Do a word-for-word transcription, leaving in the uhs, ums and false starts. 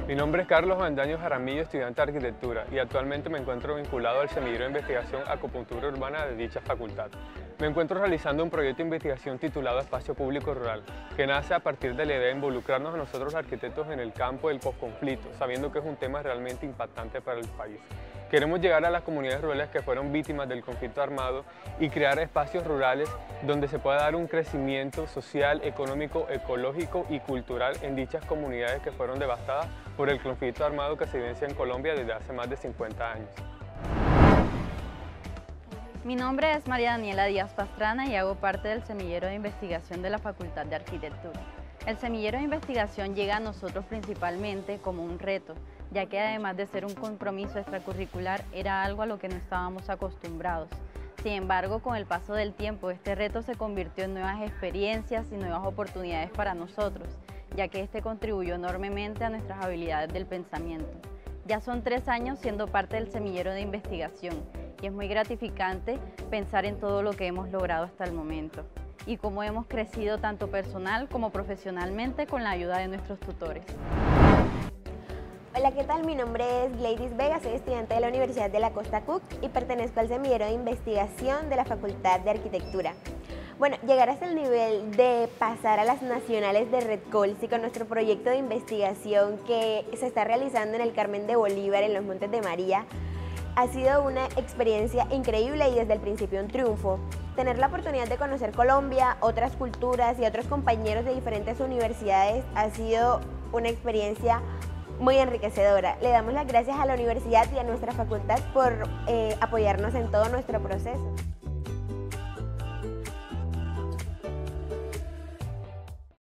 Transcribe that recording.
Mi nombre es Carlos Bandaño Jaramillo, estudiante de Arquitectura, y actualmente me encuentro vinculado al Semillero de Investigación Acupuntura Urbana de dicha facultad. Me encuentro realizando un proyecto de investigación titulado Espacio Público Rural, que nace a partir de la idea de involucrarnos a nosotros los arquitectos en el campo del posconflicto, sabiendo que es un tema realmente impactante para el país. Queremos llegar a las comunidades rurales que fueron víctimas del conflicto armado y crear espacios rurales donde se pueda dar un crecimiento social, económico, ecológico y cultural en dichas comunidades que fueron devastadas por el conflicto armado que se evidencia en Colombia desde hace más de cincuenta años. Mi nombre es María Daniela Díaz Pastrana y hago parte del Semillero de Investigación de la Facultad de Arquitectura. El Semillero de Investigación llega a nosotros principalmente como un reto, ya que además de ser un compromiso extracurricular, era algo a lo que no estábamos acostumbrados. Sin embargo, con el paso del tiempo, este reto se convirtió en nuevas experiencias y nuevas oportunidades para nosotros, ya que este contribuyó enormemente a nuestras habilidades del pensamiento. Ya son tres años siendo parte del Semillero de Investigación y es muy gratificante pensar en todo lo que hemos logrado hasta el momento y cómo hemos crecido tanto personal como profesionalmente con la ayuda de nuestros tutores. Hola, ¿qué tal? Mi nombre es Gladys Vega, soy estudiante de la Universidad de la Costa Cook y pertenezco al Semillero de Investigación de la Facultad de Arquitectura. Bueno, llegar hasta el nivel de pasar a las nacionales de Red Colsi con nuestro proyecto de investigación que se está realizando en el Carmen de Bolívar, en los Montes de María, ha sido una experiencia increíble y desde el principio un triunfo. Tener la oportunidad de conocer Colombia, otras culturas y otros compañeros de diferentes universidades ha sido una experiencia muy enriquecedora. Le damos las gracias a la universidad y a nuestra facultad por eh, apoyarnos en todo nuestro proceso.